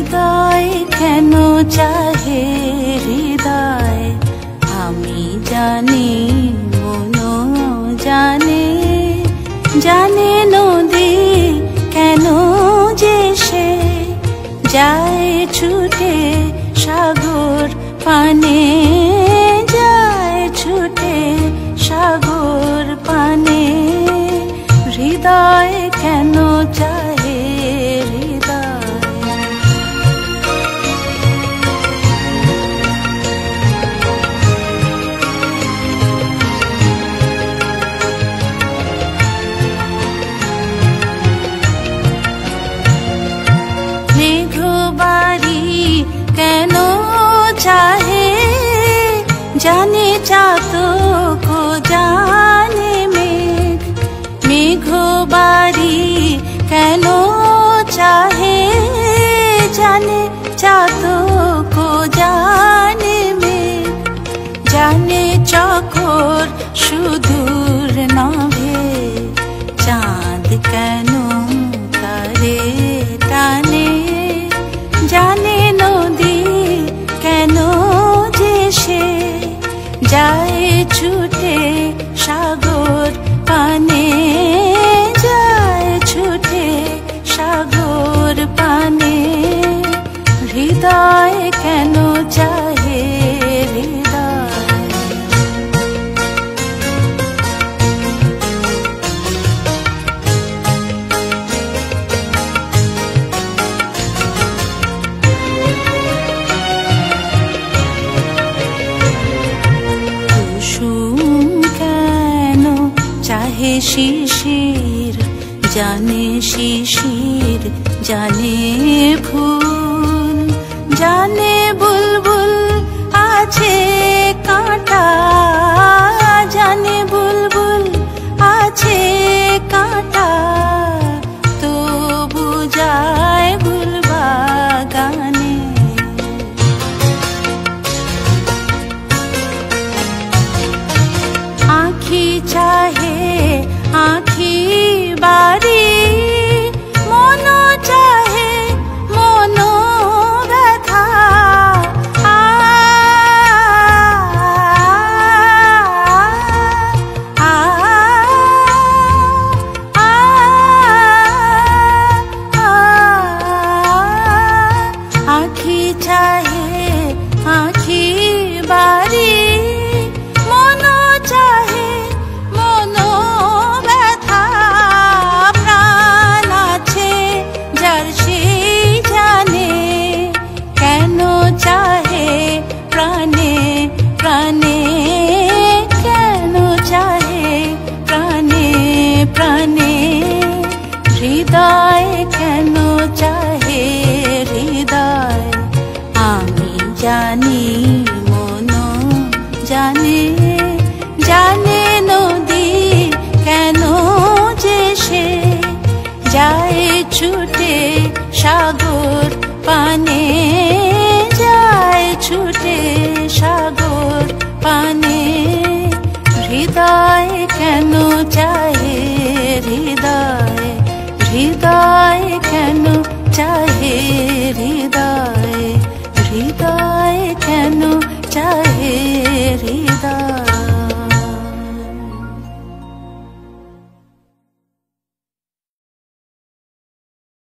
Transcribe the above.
হৃদয় কেন চাহে হৃদয় আমি জানি মনও জানে জানে নদী কেন যে সে যায় ছুটে সাগর পানে যায় ছুটে সাগর পানে হৃদয় কেন চাহে चाहे जाने चातक जाने मेघ मेघो बारी केनो चाहे जाने चातक जाने मेघ जाने चकोर सुदूर नभे चाँद केनो तारे टाने जाने नदी কেনো যে সে যায় ছুটে সাগর পানে যায় ছুটে সাগর পানে হৃদয় কেন চাহে चाहे शिशिर जाने फूल जाने बुलबुल आछे कांटा जाने बुलबुल आछे कांटा तो बुझाए गुलबागाने आँखी चाहे आँखी बारी मनो चाहे मनो व्यथा आँखी चाहे आँखी बारी मनो चाहे चाहे प्राणे प्राणे केनो चाहे प्राणे प्राणे हृदय केनो चाहे हृदय आमी जानी मनो जाने जाने नदी केनो जे से যায় ছুটে সাগর পানে যায় ছুটে সাগর পানে হৃদয় কেন চাহে হৃদয় হৃদয় কেন চাহে হৃদয়